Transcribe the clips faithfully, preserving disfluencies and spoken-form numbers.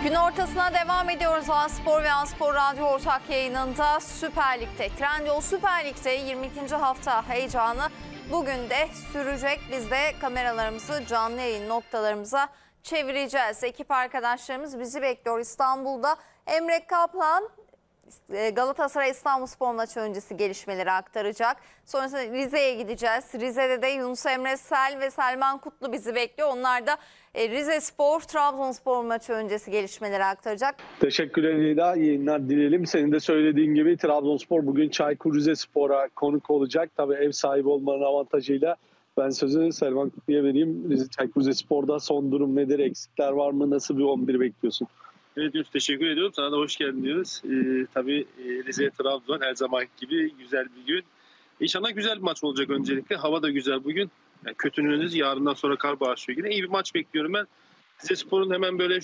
Gün ortasına devam ediyoruz. A-Spor ve A-Spor Radyo ortak yayınında Süper Lig'de. Trendyol Süper Lig'de yirmi ikinci hafta heyecanı bugün de sürecek. Biz de kameralarımızı canlı yayın noktalarımıza çevireceğiz. Ekip arkadaşlarımız bizi bekliyor İstanbul'da. Emre Kaplan Galatasaray İstanbulspor maçı öncesi gelişmeleri aktaracak. Sonrasında Rize'ye gideceğiz. Rize'de de Yunus Emre Sel ve Selman Kutlu bizi bekliyor. Onlar da Rizespor Trabzonspor maçı öncesi gelişmeleri aktaracak. Teşekkürler Nida. İyi yayınlar dileyelim. Senin de söylediğin gibi Trabzonspor bugün Çaykur Rizespor'a konuk olacak. Tabii ev sahibi olmanın avantajıyla ben sözü Selman Kutlu'ya vereyim. Rize, Çaykur Rizespor'da son durum nedir? Eksikler var mı? Nasıl bir on bir bekliyorsun? Evet Yunus, teşekkür ediyorum. Sana da hoş geldin diyoruz. Ee, tabii e, Rize Trabzon her zaman gibi güzel bir gün. İnşallah güzel bir maç olacak öncelikle. Hava da güzel bugün. Yani kötünün önünüz, yarından sonra kar başlıyor yine. İyi bir maç bekliyorum ben. Rizespor'un hemen böyle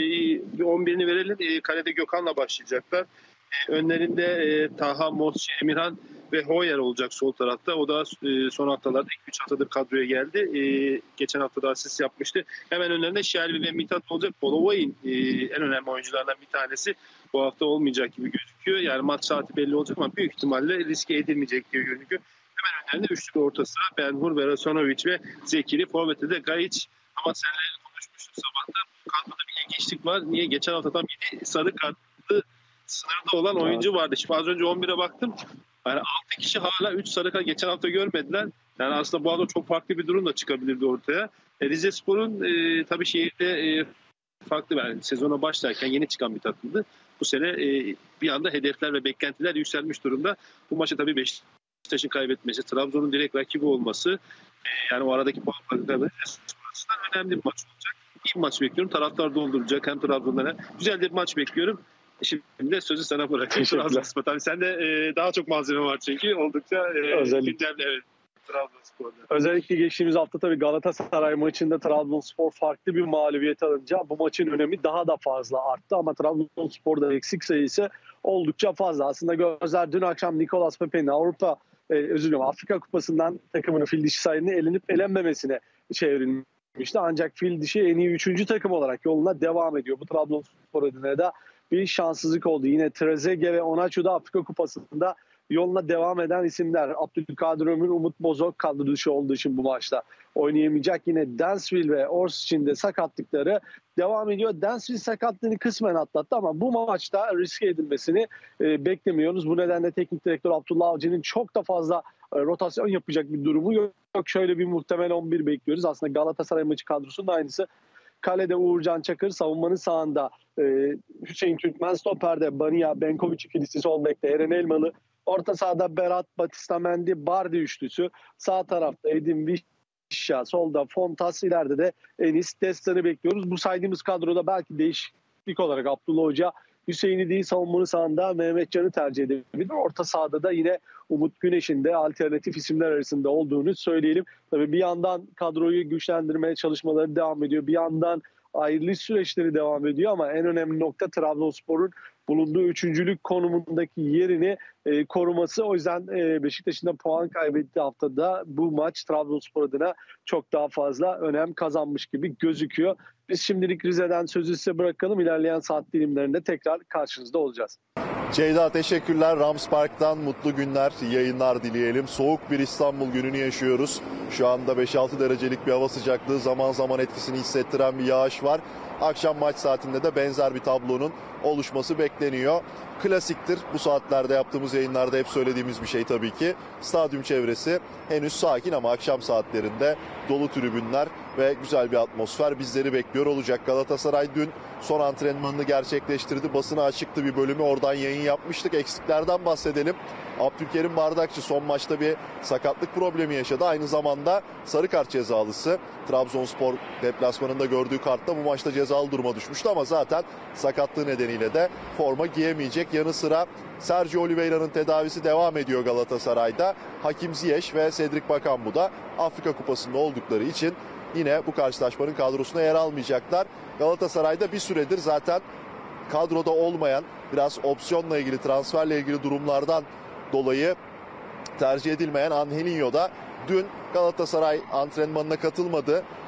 e, on birini verelim. E, kalede Gökhan'la başlayacaklar. E, önlerinde e, Taha, Mosçi, Emirhan ve Hoyer olacak sol tarafta. O da e, son haftalarda iki üç haftadır kadroya geldi. E, geçen hafta da asist yapmıştı. Hemen önlerinde Şerbi ve Mithat olacak. Polovay'ın e, en önemli oyunculardan bir tanesi. Bu hafta olmayacak gibi gözüküyor. Yani maç saati belli olacak ama büyük ihtimalle riske edilmeyecek diye gözüküyor. Hemen önlerinde üçlü orta saha Benhur, Verasanovic ve Zekiri. Forvet'te de Gayic. Ama seninle konuşmuştuk sabahta. Bu kadroda bir ilginçlik var. Niye? Geçen haftadan biri sarı kartlı sınırda olan oyuncu vardı. Şimdi az önce on bire baktım. Yani altı kişi hala üç sarı kart geçen hafta görmediler. Yani aslında bu arada çok farklı bir durum da çıkabilirdi ortaya. E, Rizespor'un e, tabii şehirde e, farklı, yani sezona başlarken yeni çıkan bir takımdı. Bu sene e, bir anda hedefler ve beklentiler yükselmiş durumda. Bu maçı tabii Beşiktaş'ın kaybetmesi, Trabzon'un direkt rakibi olması, e, yani o aradaki puan farkları açısından önemli bir maç olacak. İyi bir maç bekliyorum. Taraftar dolduracak hem Trabzon'dan. Güzel bir maç bekliyorum. Şimdi de sözü sana bırakayım. Trabzonspor. Tabii sende e, daha çok malzeme var çünkü oldukça e, gündemli. Evet. Trabzonspor'da. Özellikle geçtiğimiz hafta tabii Galatasaray maçında Trabzonspor farklı bir mağlubiyet alınca bu maçın önemi daha da fazla arttı. Ama Trabzonspor'da eksik sayısı oldukça fazla. Aslında gözler dün akşam Nicolas Pepe'nin Avrupa, e, özür dilerim Afrika Kupası'ndan takımının fil dişi sayını elenip elenmemesine çevrilmişti. Ancak fil dişi en iyi üçüncü takım olarak yoluna devam ediyor. Bu Trabzonspor adına da bir şanssızlık oldu. Yine Trezeguet ve Onaçu da Afrika Kupası'nda yoluna devam eden isimler. Abdülkadir Ömür, Umut Bozok kadro dışı olduğu için bu maçta oynayamayacak. Yine Dansville ve Orsiç'in de sakatlıkları devam ediyor. Dansville sakatlığını kısmen atlattı ama bu maçta riske edilmesini e, beklemiyoruz. Bu nedenle teknik direktör Abdullah Avcı'nın çok da fazla e, rotasyon yapacak bir durumu yok. Şöyle bir muhtemel on bir bekliyoruz. Aslında Galatasaray maçı kadrosunun aynısı. Kalede Uğurcan Çakır, savunmanın sağında e, Hüseyin Türkmen, stoperde Bania, Benkovic ikilisi, sol bekte Eren Elmalı, orta sahada Berat, Batista Mendy, Bardi üçlüsü, sağ tarafta Edin Vişya, solda Fontas, ileride de Enis Destan'ı bekliyoruz. Bu saydığımız kadroda belki değişiklik olarak Abdullah Hoca Hüseyin'i değil savunmanın sağında Mehmetcan'ı tercih edebilir. Orta sahada da yine Umut Güneş'in de alternatif isimler arasında olduğunu söyleyelim. Tabii bir yandan kadroyu güçlendirmeye çalışmaları devam ediyor. Bir yandan ayrılış süreçleri devam ediyor ama en önemli nokta Trabzonspor'un bulunduğu üçüncülük konumundaki yerini e, koruması. O yüzden e, Beşiktaş'ın da puan kaybettiği haftada bu maç Trabzonspor adına çok daha fazla önem kazanmış gibi gözüküyor. Biz şimdilik Rize'den sözü size bırakalım. İlerleyen saat dilimlerinde tekrar karşınızda olacağız. Ceyda teşekkürler. Rams Park'tan mutlu günler, yayınlar dileyelim. Soğuk bir İstanbul gününü yaşıyoruz. Şu anda beş altı derecelik bir hava sıcaklığı, zaman zaman etkisini hissettiren bir yağış var. Akşam maç saatinde de benzer bir tablonun oluşması bekleniyor. Klasiktir bu saatlerde yaptığımız yayınlarda hep söylediğimiz bir şey tabii ki. Stadyum çevresi henüz sakin ama akşam saatlerinde dolu tribünler ve güzel bir atmosfer bizleri bekliyor olacak. Galatasaray dün son antrenmanını gerçekleştirdi. Basına açıktı bir bölümü, oradan yayın yapmıştık. Eksiklerden bahsedelim. Abdülkerim Bardakçı son maçta bir sakatlık problemi yaşadı. Aynı zamanda sarı kart cezalısı. Trabzonspor deplasmanında gördüğü kartla bu maçta cezalı duruma düşmüştü ama zaten sakatlığı nedeniyle de forma giyemeyecek. Yanı sıra Sergio Oliveira'nın tedavisi devam ediyor Galatasaray'da. Hakim Ziyech ve Cedric Bakambu da Afrika Kupası'nda oldukları için yine bu karşılaşmanın kadrosuna yer almayacaklar. Galatasaray'da bir süredir zaten kadroda olmayan, biraz opsiyonla ilgili, transferle ilgili durumlardan dolayı tercih edilmeyen Angelinho da dün Galatasaray antrenmanına katılmadı.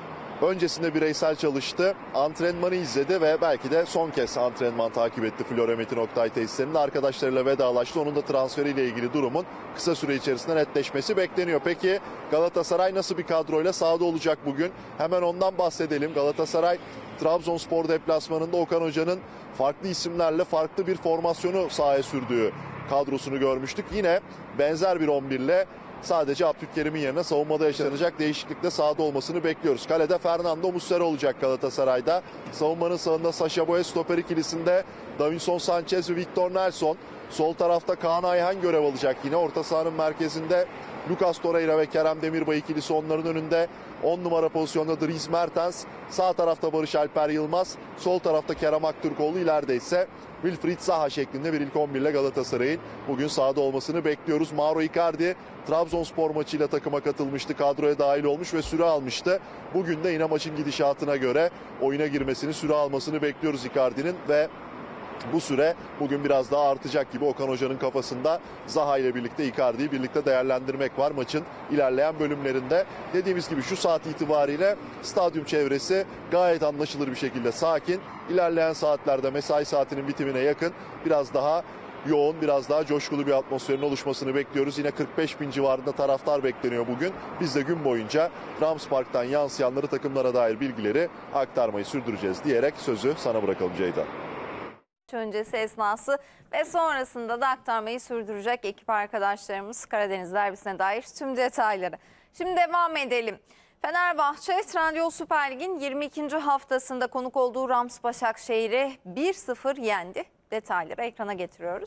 Öncesinde bireysel çalıştı, antrenmanı izledi ve belki de son kez antrenman takip etti Flora Metin Oktay tesislerinde. Arkadaşlarıyla vedalaştı. Onun da transferiyle ilgili durumun kısa süre içerisinde netleşmesi bekleniyor. Peki Galatasaray nasıl bir kadroyla sahada olacak bugün? Hemen ondan bahsedelim. Galatasaray Trabzonspor deplasmanında Okan Hoca'nın farklı isimlerle farklı bir formasyonu sahaya sürdüğü kadrosunu görmüştük. Yine benzer bir on bir ile sadece Abdülkerim'in yerine savunmada yaşanacak değişiklikle sahada olmasını bekliyoruz. Kalede Fernando Muslera olacak Galatasaray'da. Savunmanın sağında Sacha Boey, stoper ikilisinde Davinson Sanchez ve Victor Nelson. Sol tarafta Kaan Ayhan görev alacak yine. Orta sahanın merkezinde Lucas Torreira ve Kerem Demirbay ikilisi onların önünde. on numara pozisyonda Dries Mertens. Sağ tarafta Barış Alper Yılmaz. Sol tarafta Kerem Aktürkoğlu. İleride ise Wilfried Zaha şeklinde bir ilk on bir ile Galatasaray'ın bugün sahada olmasını bekliyoruz. Mauro Icardi Trabzonspor maçıyla takıma katılmıştı. Kadroya dahil olmuş ve süre almıştı. Bugün de yine maçın gidişatına göre oyuna girmesini, süre almasını bekliyoruz Icardi'nin ve bu süre bugün biraz daha artacak gibi. Okan Hoca'nın kafasında Zaha ile birlikte Icardi'yi birlikte değerlendirmek var maçın ilerleyen bölümlerinde. Dediğimiz gibi şu saat itibariyle stadyum çevresi gayet anlaşılır bir şekilde sakin. İlerleyen saatlerde mesai saatinin bitimine yakın biraz daha yoğun, biraz daha coşkulu bir atmosferin oluşmasını bekliyoruz. Yine kırk beş bin civarında taraftar bekleniyor bugün. Biz de gün boyunca Rams Park'tan yansıyanları, takımlara dair bilgileri aktarmayı sürdüreceğiz diyerek sözü sana bırakalım Ceyda. Öncesi, esnası ve sonrasında da aktarmayı sürdürecek ekip arkadaşlarımız Karadeniz derbisine dair tüm detayları. Şimdi devam edelim. Fenerbahçe Trendyol Süper Lig'in yirmi ikinci haftasında konuk olduğu Rams Başakşehir'i bir sıfır yendi. Detayları ekrana getiriyoruz.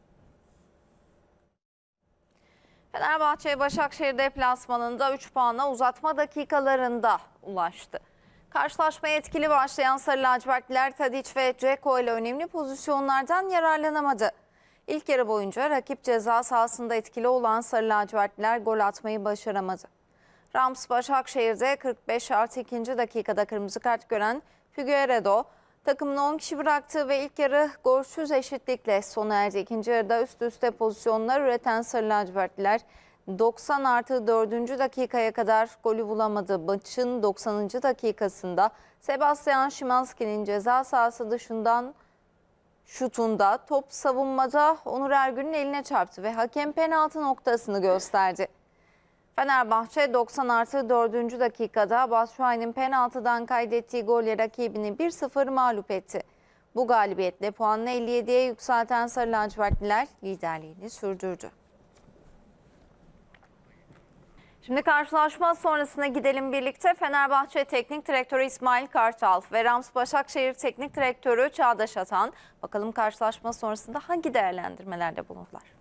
Fenerbahçe Başakşehir deplasmanında üç puanla uzatma dakikalarında ulaştı. Karşılaşmaya etkili başlayan Sarı Lacivertliler Tadic ve Dzeko ile önemli pozisyonlardan yararlanamadı. İlk yarı boyunca rakip ceza sahasında etkili olan Sarı Lacivertliler gol atmayı başaramadı. Rams Başakşehir'de kırk beş artı ikinci dakikada kırmızı kart gören Figueiredo takımını on kişi bıraktı ve ilk yarı golsüz eşitlikle sona erdi. İkinci yarıda üst üste pozisyonlar üreten Sarı Lacivertliler doksan artı dördüncü dakikaya kadar golü bulamadı. Maçın doksanıncı dakikasında Sebastian Szymanski'nin ceza sahası dışından şutunda top savunmada Onur Ergün'ün eline çarptı ve hakem penaltı noktasını gösterdi. Fenerbahçe doksan artı dördüncü dakikada Batshuayi'nin penaltıdan kaydettiği golle rakibini bir sıfır mağlup etti. Bu galibiyetle puanını elli yediye yükselten Sarı Lacivertliler liderliğini sürdürdü. Şimdi karşılaşma sonrasına gidelim birlikte. Fenerbahçe Teknik Direktörü İsmail Kartal ve Rams Başakşehir Teknik Direktörü Çağdaş Atan bakalım karşılaşma sonrasında hangi değerlendirmelerde bulundular?